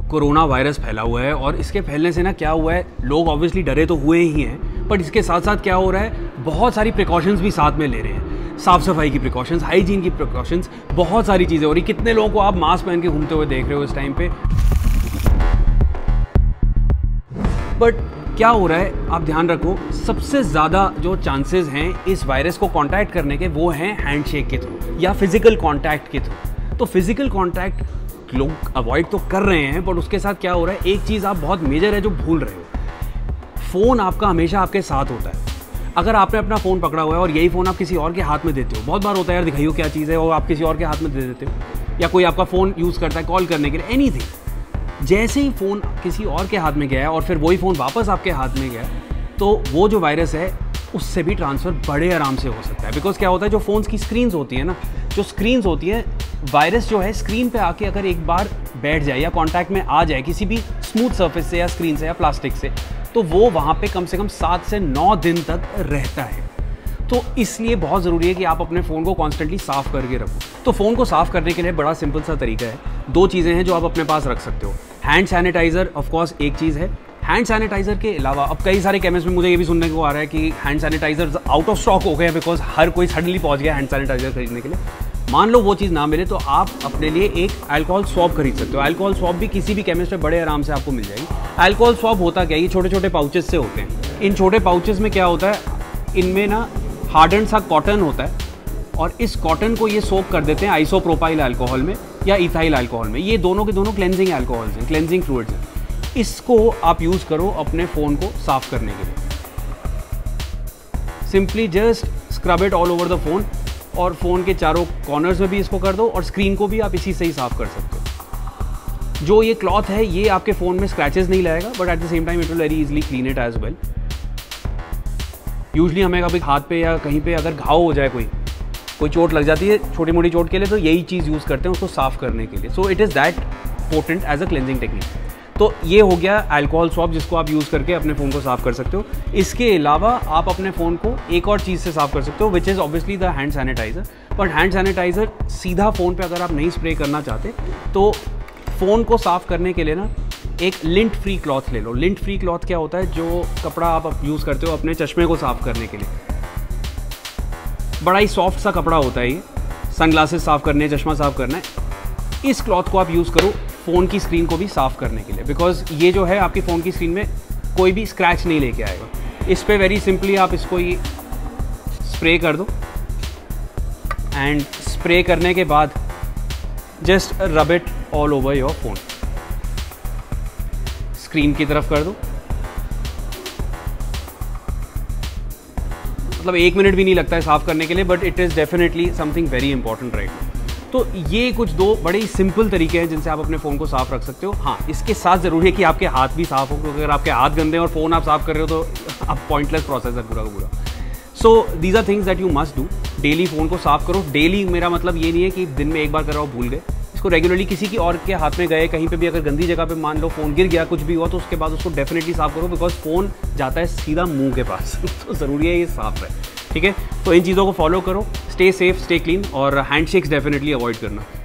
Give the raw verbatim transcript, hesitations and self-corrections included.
Corona virus फैला हुआ है और इसके फैलने से ना क्या हुआ है, लोग ऑब्वियसली डरे तो हुए ही हैं, बट इसके साथ साथ क्या हो रहा है, बहुत सारी प्रिकॉशंस भी साथ में ले रहे हैं। साफ़ सफाई की प्रिकॉशंस, हाइजीन की प्रिकॉशंस, बहुत सारी चीज़ें हो रही। कितने लोगों को आप मास्क पहन के घूमते हुए देख रहे हो इस टाइम पे। बट क्या हो रहा है, आप ध्यान रखो, सबसे ज़्यादा जो चांसेस हैं इस वायरस को कांटेक्ट करने के वो हैं हैंडशेक के थ्रू या फिजिकल कांटेक्ट के थ्रू। तो फिजिकल कांटेक्ट लोग अवॉइड तो कर रहे हैं, बट उसके साथ क्या हो रहा है, एक चीज़ आप बहुत मेजर है जो भूल रहे हो। फ़ोन आपका हमेशा आपके साथ होता है। अगर आपने अपना फ़ोन पकड़ा हुआ है और यही फ़ोन आप किसी और के हाथ में देते हो, बहुत बार होता है यार, दिखाइयो क्या चीज़ है, और आप किसी और के हाथ में दे देते हो, या कोई आपका फ़ोन यूज़ करता है कॉल करने के लिए, एनीथिंग। जैसे ही फ़ोन किसी और के हाथ में गया है और फिर वही फ़ोन वापस आपके हाथ में गया, तो वो जो वायरस है उससे भी ट्रांसफ़र बड़े आराम से हो सकता है। बिकॉज़ क्या होता है, जो फ़ोन्स की स्क्रीन्स होती है ना, जो स्क्रीन्स होती है, वायरस जो है स्क्रीन पे आके अगर एक बार बैठ जाए या कांटेक्ट में आ जाए किसी भी स्मूथ सरफेस से या स्क्रीन से या प्लास्टिक से, तो वो वहाँ पे कम से कम सात से नौ दिन तक रहता है। तो इसलिए बहुत ज़रूरी है कि आप अपने फ़ोन को कॉन्स्टेंटली साफ़ करके रखो। तो फ़ोन को साफ़ करने के लिए बड़ा सिंपल सा तरीका है। दो चीज़ें हैं जो आप अपने पास रख सकते हो। हैंड सैनिटाइज़र ऑफकोर्स एक चीज़ है। हैंड सैनिटाइज़र के अलावा अब कई सारे केमिस्ट में मुझे ये भी सुनने को आ रहा है कि hand sanitiser out of stock हो गए हैं, बिकॉज हर कोई सडनली पहुंच गया हैंड सैनिटाइजर खरीदने के लिए। मान लो वो चीज़ ना मिले तो आप अपने लिए एक अल्कोहल स्वैब खरीद सकते हो। अल्कोहल स्वैब भी किसी भी केमिस्ट में बड़े आराम से आपको मिल जाएगी। अल्कोहल स्वैब होता क्या है, ये छोटे छोटे पाउचेस से होते हैं। इन छोटे पाउचेस में क्या होता है, इनमें ना हार्डन सा कॉटन होता है और इस कॉटन को ये सोक कर देते हैं आइसोप्रोपाइल अल्कोहल में या इथाइल अल्कोहल में। ये दोनों के दोनों क्लेंजिंग अल्कोहल्स हैं, क्लेंजिंग फ्लूइड्स हैं। इसको आप यूज़ करो अपने फ़ोन को साफ़ करने के लिए। Simply just scrub it all over the phone, और फ़ोन के चारों कॉर्नर्स में भी इसको कर दो, और स्क्रीन को भी आप इसी से ही साफ़ कर सकते हो। जो ये क्लॉथ है ये आपके फ़ोन में स्क्रैचेस नहीं लाएगा, but at the same time it will very easily clean it as well. Usually हमें कभी हाथ पे या कहीं पे अगर घाव हो जाए, कोई कोई चोट लग जाती है छोटी मोटी चोट के लिए, तो यही चीज़ यूज़ करते हैं उसको साफ़ करने के लिए। So it is that potent as a cleansing technique. तो ये हो गया अल्कोहल स्वैब, जिसको आप यूज़ करके अपने फ़ोन को साफ़ कर सकते हो। इसके अलावा आप अपने फ़ोन को एक और चीज़ से साफ़ कर सकते हो, which is obviously the hand sanitiser. But hand sanitiser सीधा फ़ोन पे अगर आप नहीं स्प्रे करना चाहते, तो फ़ोन को साफ़ करने के लिए ना एक लिंट फ्री क्लॉथ ले लो। लिंट फ्री क्लॉथ क्या होता है, जो कपड़ा आप यूज़ करते हो अपने चश्मे को साफ़ करने के लिए, बड़ा ही सॉफ्ट सा कपड़ा होता है ये। सनग्लासेस साफ़ करने हैं, चश्मा साफ़ करना है, इस क्लॉथ को आप यूज़ करो फ़ोन की स्क्रीन को भी साफ़ करने के लिए। बिकॉज ये जो है आपकी फ़ोन की स्क्रीन में कोई भी स्क्रैच नहीं लेके आएगा। इस पर वेरी सिंपली आप इसको ये स्प्रे कर दो, एंड स्प्रे करने के बाद just rub it all over your phone. Screen की तरफ कर दो, मतलब एक मिनट भी नहीं लगता है साफ़ करने के लिए, but it is definitely something very important right now. तो ये कुछ दो बड़े ही सिंपल तरीके हैं जिनसे आप अपने फ़ोन को साफ़ रख सकते हो। हाँ, इसके साथ ज़रूरी है कि आपके हाथ भी साफ़ हो, क्योंकि अगर आपके हाथ गंदे हैं और फ़ोन आप साफ़ कर रहे हो तो आप पॉइंटलेस प्रोसेस है पूरा का पूरा। So these are things that you must do. Daily phone को साफ़ करो। डेली मेरा मतलब ये नहीं है कि दिन में एक बार कर रहा हो भूल गए। इसको रेगुलरली किसी की और के हाथ में गए, कहीं पे भी अगर गंदी जगह पे मान लो फ़ोन गिर गया, कुछ भी हुआ, तो उसके बाद उसको डेफिनेटली साफ़ करो, बिकॉज फ़ोन जाता है सीधा मुंह के पास तो ज़रूरी है ये साफ़ रहे। ठीक है, तो इन चीज़ों को फॉलो करो। स्टे सेफ, स्टे क्लीन, और हैंडशेक्स डेफिनेटली अवॉइड करना।